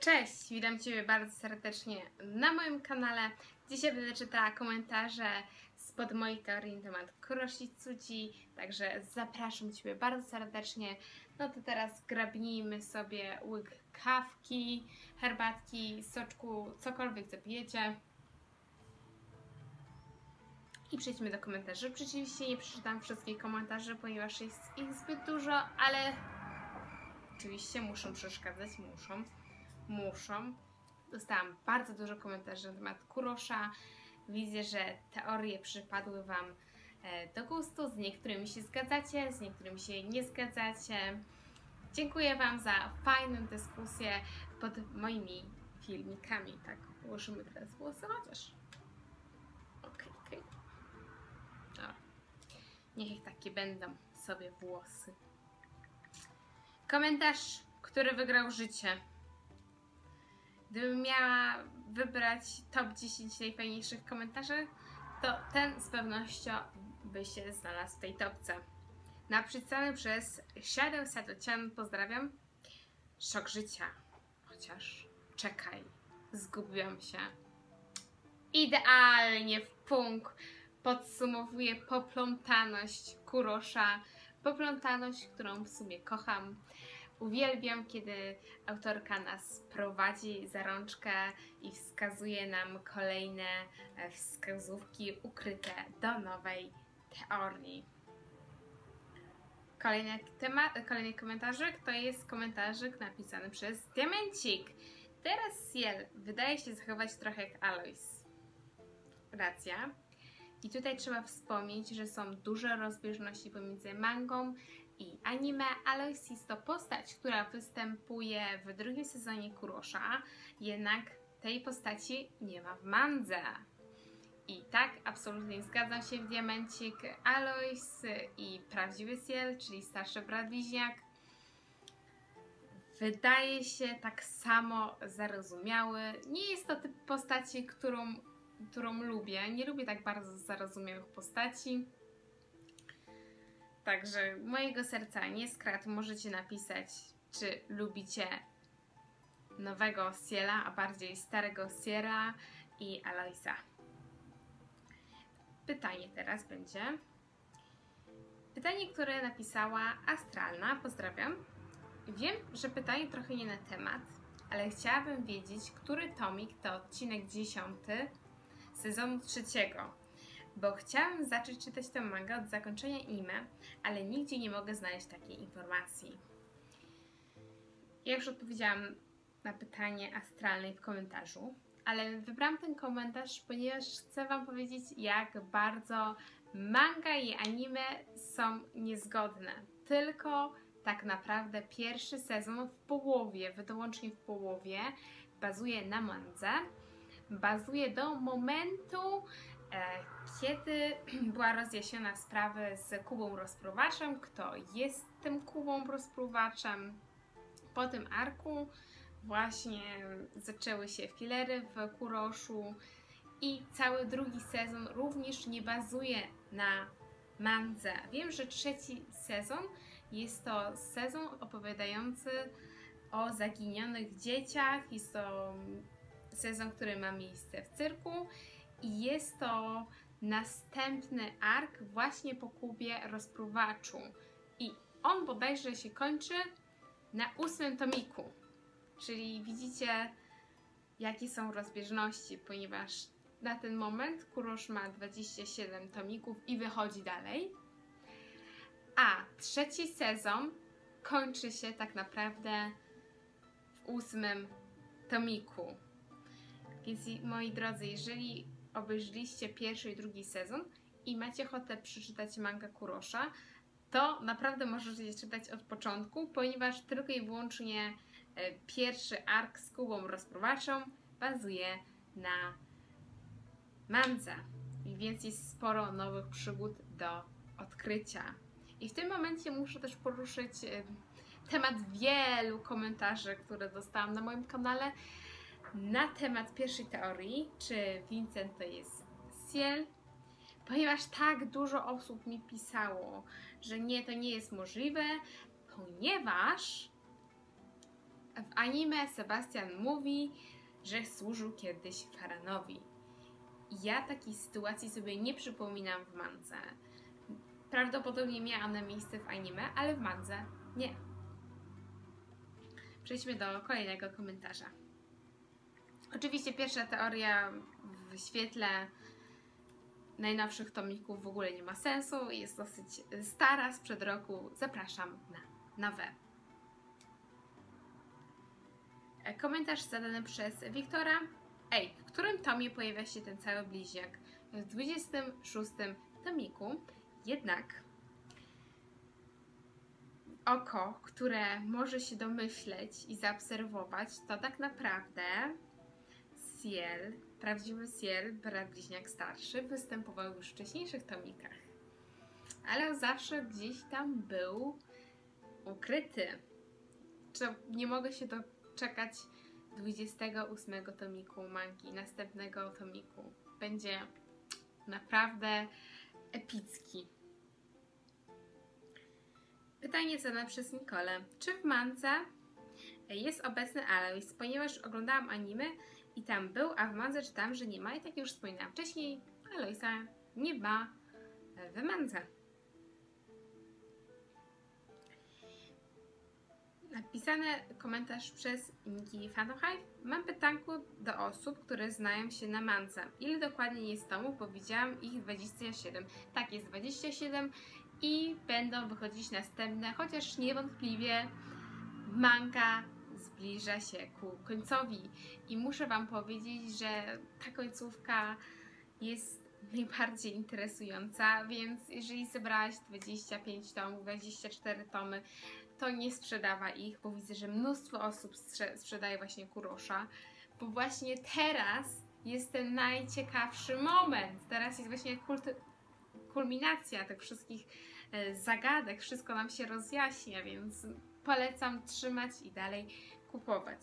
Cześć, witam Ciebie bardzo serdecznie na moim kanale. Dzisiaj będę czytała komentarze spod moich teorii na temat Kuroshitsuji, także zapraszam Ciebie bardzo serdecznie. No to teraz grabnijmy sobie łyk kawki, herbatki, soczku, cokolwiek zapijecie. I przejdźmy do komentarzy. Rzeczywiście nie przeczytam wszystkich komentarzy, ponieważ jest ich zbyt dużo, ale oczywiście muszą przeszkadzać, muszą. Dostałam bardzo dużo komentarzy na temat Kurosha. Widzę, że teorie przypadły Wam do gustu. Z niektórymi się zgadzacie, z niektórymi się nie zgadzacie. Dziękuję Wam za fajną dyskusję pod moimi filmikami. Tak, ułożymy teraz włosy chociaż. Okej. Dobra. Niech takie będą sobie włosy. Komentarz, który wygrał życie. Gdybym miała wybrać top 10 najfajniejszych komentarzy, to ten z pewnością by się znalazł w tej topce. Napisany przez Shadow Sato-chan, pozdrawiam. Szok życia. Chociaż czekaj, zgubiłam się. Idealnie w punkt podsumowuje poplątaność Kurosha. Poplątaność, którą w sumie kocham. Uwielbiam, kiedy autorka nas prowadzi za rączkę i wskazuje nam kolejne wskazówki ukryte do nowej teorii. Kolejny komentarzyk to jest komentarzyk napisany przez Diamencik. Teraz Ciel wydaje się zachować trochę jak Alois. Racja. I tutaj trzeba wspomnieć, że są duże rozbieżności pomiędzy mangą i anime. Alois jest to postać, która występuje w drugim sezonie Kurosha, jednak tej postaci nie ma w mandze. I tak, absolutnie zgadzam się w Diamencik. Alois i prawdziwy Ciel, czyli starszy brat bliźniak, wydaje się tak samo zarozumiały. Nie jest to typ postaci, którą lubię. Nie lubię tak bardzo zarozumiałych postaci. Także mojego serca nie skradł. Możecie napisać, czy lubicie nowego Ciela, a bardziej starego Ciela i Aloisa. Pytanie teraz będzie. Pytanie, które napisała Astralna. Pozdrawiam. Wiem, że pytanie trochę nie na temat, ale chciałabym wiedzieć, który tomik to odcinek 10 sezonu 3, bo chciałam zacząć czytać tę mangę od zakończenia anime, ale nigdzie nie mogę znaleźć takiej informacji. Ja już odpowiedziałam na pytanie Astralnej w komentarzu, ale wybrałam ten komentarz, ponieważ chcę Wam powiedzieć, jak bardzo manga i anime są niezgodne. Tylko tak naprawdę pierwszy sezon w połowie, wyłącznie w połowie, bazuje na mandze. Bazuje do momentu, kiedy była rozjaśniona sprawa z Kubą Rozpruwaczem, kto jest tym Kubą Rozpruwaczem. Po tym arku właśnie zaczęły się filery w Kuroshu i cały drugi sezon również nie bazuje na mandze. Wiem, że trzeci sezon jest to sezon opowiadający o zaginionych dzieciach. Jest to sezon, który ma miejsce w cyrku i jest to następny ark właśnie po Kubie Rozpruwaczu. I on bodajże się kończy na 8 tomiku. Czyli widzicie, jakie są rozbieżności, ponieważ na ten moment Kurosh ma 27 tomików i wychodzi dalej. A trzeci sezon kończy się tak naprawdę w 8 tomiku. Więc moi drodzy, jeżeli obejrzeliście pierwszy i drugi sezon i macie ochotę przeczytać mangę Kurosha, to naprawdę możecie czytać od początku, ponieważ tylko i wyłącznie pierwszy ark z Kubą Rozpruwaczą bazuje na mandze. I więc jest sporo nowych przygód do odkrycia. I w tym momencie muszę też poruszyć temat wielu komentarzy, które dostałam na moim kanale na temat pierwszej teorii, czy Vincent to jest Ciel, ponieważ tak dużo osób mi pisało, że nie, to nie jest możliwe, ponieważ W anime Sebastian mówi, że służył kiedyś Faranowi. Ja takiej sytuacji sobie nie przypominam w mance. Prawdopodobnie miała ona miejsce w anime, ale w mance nie. Przejdźmy do kolejnego komentarza. Oczywiście pierwsza teoria w świetle najnowszych tomików w ogóle nie ma sensu, jest dosyć stara, sprzed roku. Zapraszam na W. Komentarz zadany przez Wiktora. Ej, w którym tomie pojawia się ten cały bliźniak? W 26 tomiku. Jednak oko, które może się domyśleć i zaobserwować, to tak naprawdę Ciel, prawdziwy Ciel, brat bliźniak starszy, występował już w wcześniejszych tomikach. Ale zawsze gdzieś tam był ukryty. Nie mogę się doczekać 28 tomiku mangi, następnego tomiku. Będzie naprawdę epicki. Pytanie zadane przez Nikolę. Czy w mance jest obecny Alois? Ponieważ oglądałam anime i tam był, a w mance czytałam, że nie ma. I tak już wspominałam wcześniej, Aloisa nie ma w mance. Napisany komentarz przez Niki Fanohive. Mam pytanko do osób, które znają się na mance. Ile dokładnie jest tomów, bo widziałam ich 27. Tak, jest 27 i będą wychodzić następne, chociaż niewątpliwie manga zbliża się ku końcowi. I muszę Wam powiedzieć, że ta końcówka jest najbardziej interesująca, więc jeżeli zebrałaś 25 tomów, 24 tomy, to nie sprzedawaj ich, bo widzę, że mnóstwo osób sprzedaje właśnie Kurosza, bo właśnie teraz jest ten najciekawszy moment. Teraz jest właśnie kulminacja tych wszystkich zagadek, wszystko nam się rozjaśnia, więc polecam trzymać i dalej kupować.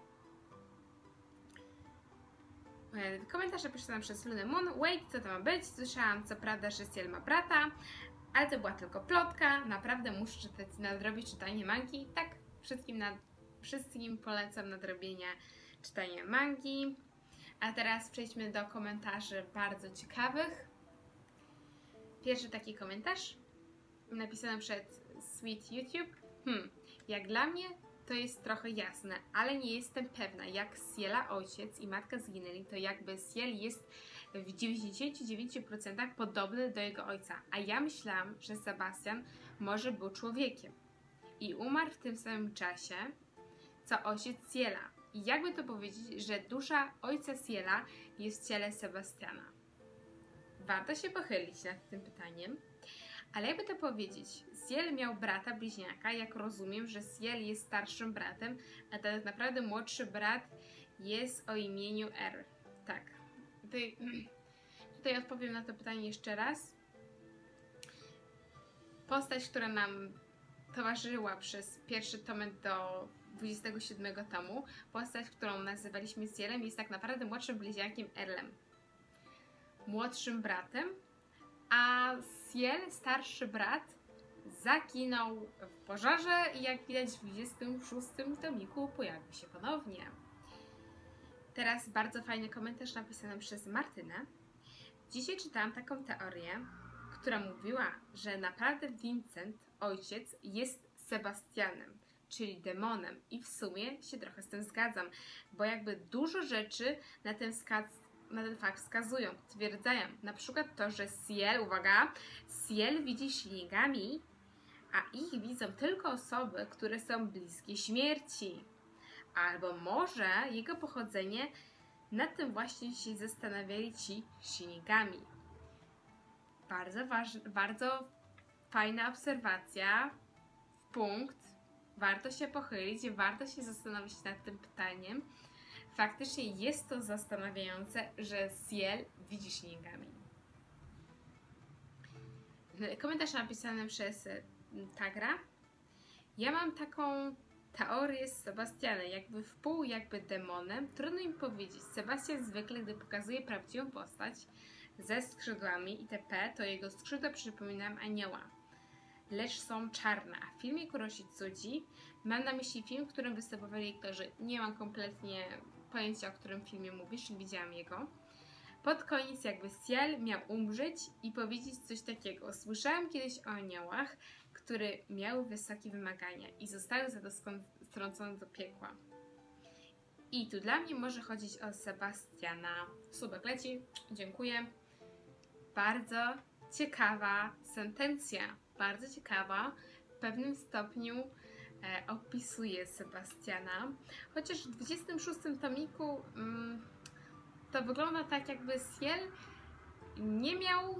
Komentarze napisane przez Lunę Moon. Wait, co to ma być? Słyszałam co prawda, że Ciel ma brata, ale to była tylko plotka. Naprawdę muszę nadrobić czytanie mangi. Tak, wszystkim polecam nadrobienie czytania mangi. A teraz przejdźmy do komentarzy bardzo ciekawych. Pierwszy taki komentarz napisany przez Sweet YouTube. Jak dla mnie to jest trochę jasne, ale nie jestem pewna, jak Ciela ojciec i matka zginęli, to jakby Ciel jest w 99% podobny do jego ojca, a ja myślałam, że Sebastian może był człowiekiem i umarł w tym samym czasie, co ojciec Ciela. I jakby to powiedzieć, że dusza ojca Ciela jest w ciele Sebastiana. Warto się pochylić nad tym pytaniem. Ale jakby to powiedzieć, Ciel miał brata bliźniaka, jak rozumiem, że Ciel jest starszym bratem, a tak naprawdę młodszy brat jest o imieniu R. Tak. Tutaj odpowiem na to pytanie jeszcze raz. Postać, która nam towarzyszyła przez pierwszy tomek do 27 tomu, postać, którą nazywaliśmy Cielem, jest tak naprawdę młodszym bliźniakiem Erlem. Młodszym bratem, a Ciel, starszy brat, zaginął w pożarze i jak widać w 26 tomiku pojawił się ponownie. Teraz bardzo fajny komentarz napisany przez Martynę. Dzisiaj czytałam taką teorię, która mówiła, że naprawdę Vincent, ojciec, jest Sebastianem, czyli demonem i w sumie się trochę z tym zgadzam, bo jakby dużo rzeczy na ten fakt wskazują, stwierdzają. Na przykład to, że Ciel, uwaga, Ciel widzi Shinigami, a ich widzą tylko osoby, które są bliskie śmierci. Albo może jego pochodzenie, nad tym właśnie się zastanawiali ci Shinigami. Bardzo fajna obserwacja, punkt. Warto się pochylić, warto się zastanowić nad tym pytaniem. Faktycznie jest to zastanawiające, że Ciel widzi Shinigami. Komentarz napisany przez Tagra. Ja mam taką teorię z Sebastianem, jakby wpół, jakby demonem. Trudno im powiedzieć. Sebastian zwykle, gdy pokazuje prawdziwą postać ze skrzydłami itp., to jego skrzydła przypominają anioła. lecz są czarne. A w filmie Kuroshitsuji mam na myśli film, w którym występowali aktorzy. Nie mam kompletnie pojęcia, o którym filmie mówisz, nie widziałam jego. Pod koniec jakby Ciel miał umrzeć i powiedzieć coś takiego. Słyszałam kiedyś o aniołach, które miały wysokie wymagania i zostały za to strącone do piekła. I tu dla mnie może chodzić o Sebastiana. Subek leci, dziękuję. Bardzo ciekawa sentencja, bardzo ciekawa. W pewnym stopniu opisuje Sebastiana. Chociaż w 26 tomiku to wygląda tak, jakby Ciel nie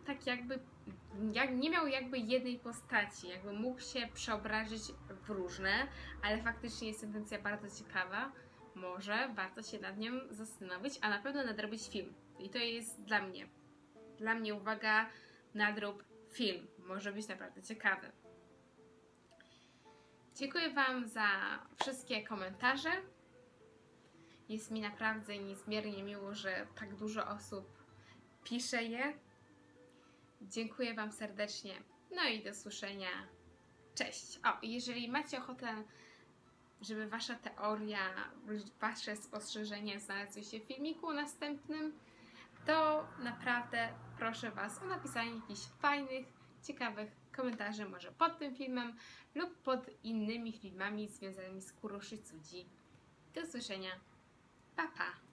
miał jakby jednej postaci, jakby mógł się przeobrazić w różne, ale faktycznie jest sentencja bardzo ciekawa. Może warto się nad nią zastanowić, a na pewno nadrobić film. I to jest dla mnie uwaga, nadrób film. Może być naprawdę ciekawy. Dziękuję Wam za wszystkie komentarze. Jest mi naprawdę niezmiernie miło, że tak dużo osób pisze je. Dziękuję Wam serdecznie. No i do słyszenia. Cześć! O, jeżeli macie ochotę, żeby Wasza teoria, Wasze spostrzeżenia znalazły się w filmiku następnym, to naprawdę proszę Was o napisanie jakichś fajnych, ciekawych komentarzy, może pod tym filmem lub pod innymi filmami związanymi z Kuroshitsuji. Do usłyszenia. Pa, pa!